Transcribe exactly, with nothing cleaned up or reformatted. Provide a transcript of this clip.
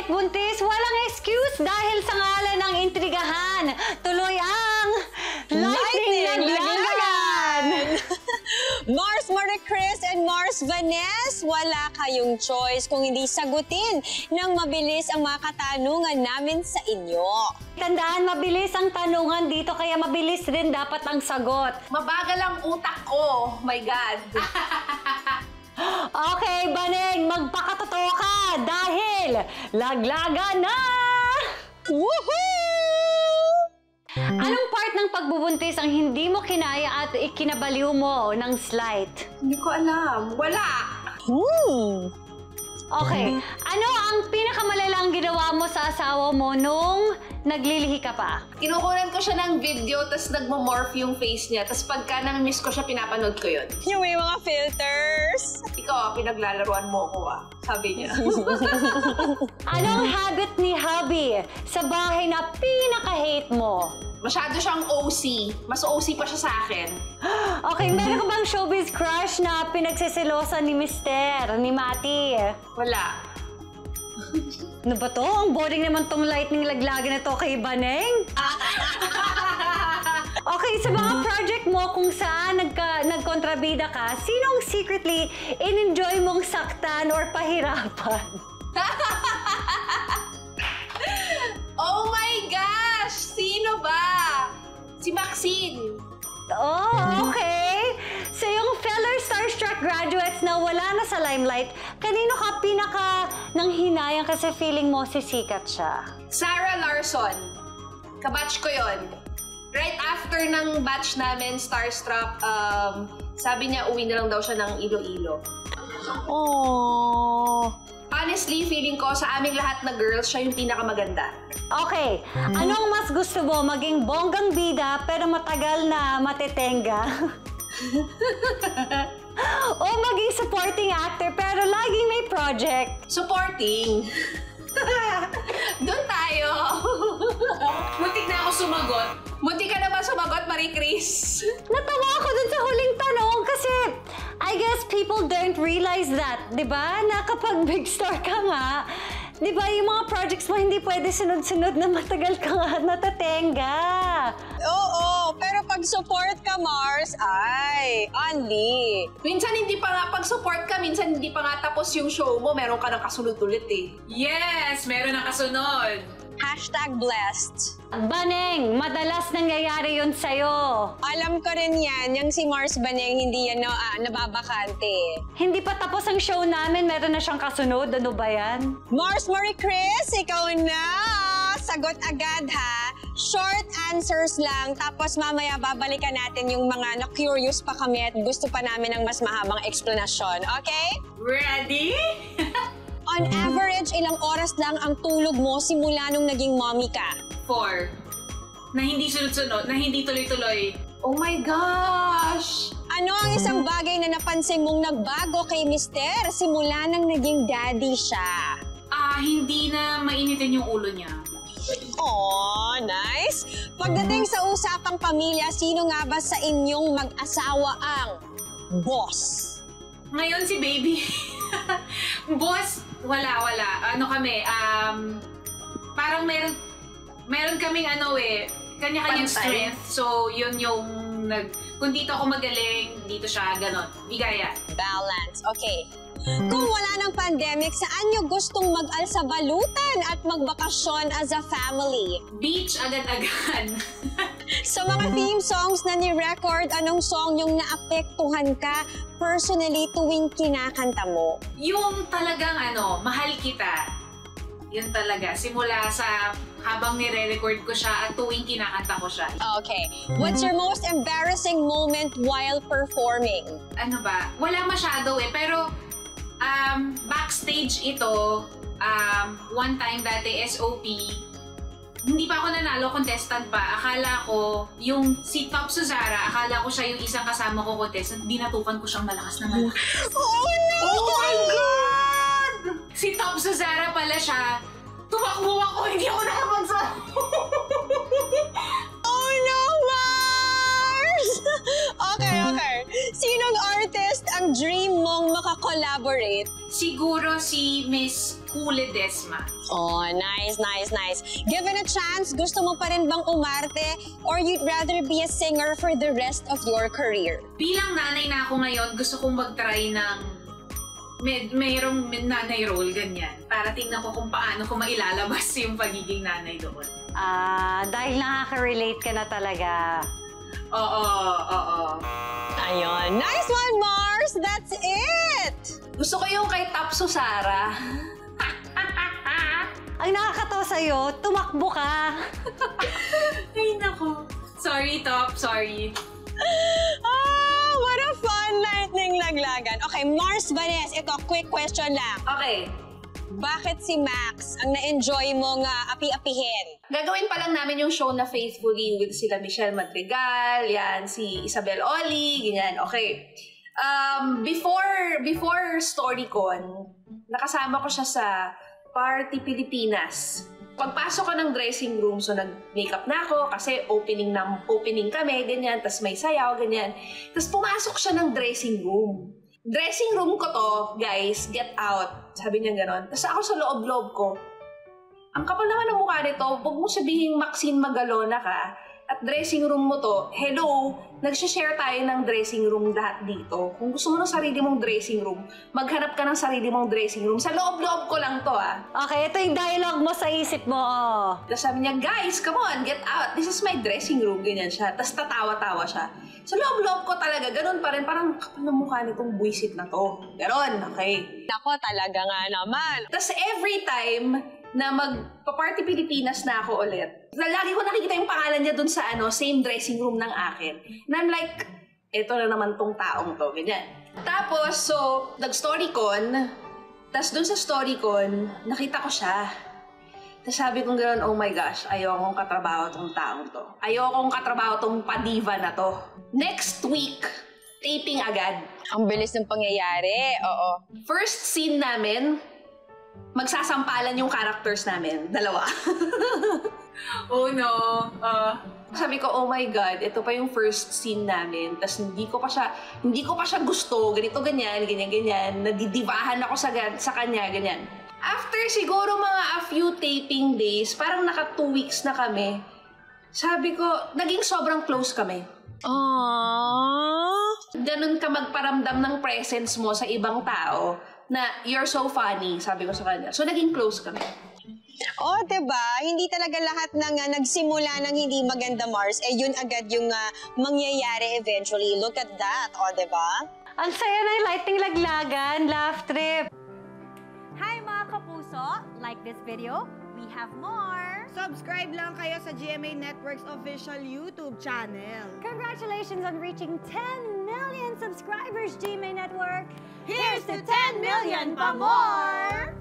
kahit buntis, walang excuse dahil sa ngalan ng intrigahan. Tuloy ang Lightning Laglagan! Mars Marie Chris and Mars Vanessa, wala kayong choice kung hindi sagutin ng mabilis ang mga katanungan namin sa inyo. Tandaan, mabilis ang tanungan dito, kaya mabilis rin dapat ang sagot. Mabagal ang utak ko. My God. Okay, Baneng, magpakatotoo ka dahil laglagan na! Woohoo! Anong part ng pagbubuntis ang hindi mo kinaya at ikinabaliw mo ng slight? Hindi ko alam. Wala. Hmm. Okay. Ano ang pinakamalalang ginawa mo sa asawa mo nung naglilihi ka pa? Kinukunan ko siya ng video, tapos nagmo-morph yung face niya. Tapos pagka nang-miss ko siya, pinapanood ko yun. Yung may mga filters. Ikaw, pinaglalaruan mo ko ah. Sabi niya. Anong habit ni hubby sa bahay na pinaka-hate mo? Masyado siyang O C. Mas O C pa siya sa akin. Okay, meron ka bang showbiz crush na pinagsisilosa ni Mister, ni Mati? Wala. Ano ba to? Ang boring naman tong lightning laglagan na to kay Baneng. Okay, sa mga project mo kung saan nagka, nagkontrabida ka, sinong secretly in-enjoy mong saktan or pahirapan? Oh my gosh! Sino ba? Si Maxine. Oh, okay. So yung fellow Starstruck graduates na wala na sa limelight, kanino ka pinaka nang hinayang kasi feeling mo sisikat siya? Sarah Larson. Kabatch ko yon. Right after ng batch namin, Starstruck, um, sabi niya uwi na lang daw siya ng Iloilo. Oh. Honestly, feeling ko sa aming lahat na girls, siya yung pinakamaganda. Okay, anong mas gusto mo? Maging bonggang bida pero matagal na matetenga? O maging supporting actor pero laging may project? Supporting. Doon tayo. Muntik na ako sumagot. Muntik ka na ba sumagot, Marie Chris? Natawa ako dun sa huling tanong kasi I guess people don't realize that, di ba? Na kapag big star ka nga, di ba yung mga projects mo hindi pwede sunod-sunod na matagal ka nga natatenga. Oo, pero pag support ka, Mars, ay, Andy. Minsan hindi pa nga pag-support ka, minsan hindi pa nga tapos yung show mo, meron ka ng kasunod ulit eh. Yes! Meron ng kasunod. Hashtag blessed. Baneng, madalas nangyayari yun sa'yo. Alam ko rin yan, yung si Mars Baneng, hindi yan no, ah, nababakante. Hindi pa tapos ang show namin, meron na siyang kasunod. Ano ba yan? Mars Marie Chris, ikaw na! Sagot agad ha. Short answers lang, tapos mamaya babalikan natin yung mga na-curious pa kami at gusto pa namin ng mas mahabang explanation, okay? Ready? On average, ilang oras lang ang tulog mo simula nung naging mommy ka? Four. Na hindi sunod-sunod, na hindi tuloy-tuloy. Oh my gosh! Ano ang isang bagay na napansin mong nagbago kay Mister simula nang naging daddy siya? Ah, hindi na mainitin yung ulo niya. Oh, nice! Pagdating sa usapang pamilya, sino nga ba sa inyong mag-asawa ang boss? Ngayon si baby. Boss, wala, wala. Ano kami, um, parang meron, meron kaming ano eh, kanya-kanyang strength. So, yun yung nag, kung dito ako magaling, dito siya, ganon. Bigaya. Balance. Okay. Kung wala ng pandemic, saan nyo gustong mag-alsabalutan at magbakasyon as a family? Beach agad-agad. Sa mga theme songs na ni-record, anong song yung naapektuhan ka personally tuwing kinakanta mo? Yung talagang ano, mahal kita. Yun talaga. Simula sa habang nire-record ko siya at tuwing kinakanta ko siya. Okay. What's your most embarrassing moment while performing? Ano ba? Wala masyado eh. Pero um, backstage ito, um, one time dati S O P, hindi pa ako nanalo, contestant pa. Akala ko, yung si Top Suzara, akala ko siya yung isang kasama ko contestant. Binatukan ko siyang malakas na malakas. Oh no! Oh my God! Si Top Suzara pala siya. Tumakbo ako, hindi ako nakapagsabi. Oh no, Mars! Okay, okay. Sinong artist ang dream mong makakollab collaborate? Siguro si Miss Hule Desma. Oh, nice, nice, nice. Given a chance, gusto mo pa rin bang umarte or you'd rather be a singer for the rest of your career? Bilang nanay na ako ngayon, gusto kong mag-try ng may, mayroong nanay role, ganyan. Para tingnan ko kung paano ko mailalabas yung pagiging nanay doon. Ah, dahil nakaka-relate ka na talaga. Oo, oo. Ayun. Nice one, Mars! That's it! Gusto ko yung kay Tapso Sara. Ang nakakatawa sa'yo, tumakbo ka. Ay, nako. Sorry, Top. Sorry. Ah, what a fun lightning laglagan. Okay, Mars Vanes, ito, quick question lang. Okay. Bakit si Max ang na-enjoy mong uh, api-apihin? Gagawin pa lang namin yung show na Faithfully with sila Michelle Madrigal, yan, si Isabel Oli, ganyan. Okay. Um, before, before StoryCon, nakasama ko siya sa Party Pilipinas. Pagpasok ko ng dressing room, so nag-makeup na ako kasi opening na, opening kami, ganyan, tas may sayaw, ganyan. Tas pumasok siya ng dressing room. Dressing room ko to, guys, get out. Sabi niya gano'n. Tapos ako sa loob-loob ko, ang kapal naman ng mukha nito, huwag mo sabihing Maxine Magalona ka, at dressing room mo to, hello, nagsishare tayo ng dressing room lahat dito. Kung gusto mo ng sarili mong dressing room, maghanap ka ng sarili mong dressing room. Sa loob-loob ko lang to, ah. Okay, ito yung dialogue mo sa isip mo, oh. Tapos sabi niya, guys, come on, get out. This is my dressing room, ganyan siya. Tapos tatawa-tawa siya. Sa loob-loob ko talaga, ganun pa rin. Parang kapal ng mukha nitong buwisit na to. Ganon, okay. Nako, talaga nga naman. Tapos every time na magpa-Party Pilipinas na ako ulit, na lagi ko nakikita yung pangalan niya dun sa ano, same dressing room ng akin. Na I'm like, eto na naman tong taong to, ganyan. Tapos, so, nag-StoryCon, tapos dun sa StoryCon, nakita ko siya. Tapos sabi kong gano'n, oh my gosh, ayokong katrabaho tong taong to. Ayokong katrabaho tong padiva na to. Next week, taping agad. Ang bilis ng pangyayari, oo. First scene namin, magsasampalan yung characters namin. Dalawa. Oh no. Uh, Sabi ko, oh my God, ito pa yung first scene namin. Tapos hindi ko pa siya, hindi ko pa siya gusto. Ganito, ganyan, ganyan, ganyan. Nadidivahan ako sa, sa kanya, ganyan. After siguro mga a few taping days, parang naka two weeks na kami, sabi ko, naging sobrang close kami. Aww. Ganun ka magparamdam ng presence mo sa ibang tao na you're so funny, sabi ko sa kanya. So, naging close kami. Oh, diba? Hindi talaga lahat ng uh, nagsimula ng hindi maganda, Mars, eh yun agad yung uh, mangyayari eventually. Look at that, oh, diba? Ang saya na yung lighting laglagan, laugh trip. Hi mga kapuso! Like this video? We have more! Subscribe lang kayo sa G M A Network's official YouTube channel. Congratulations on reaching ten million subscribers, G M A Network! Here's to ten million pa more!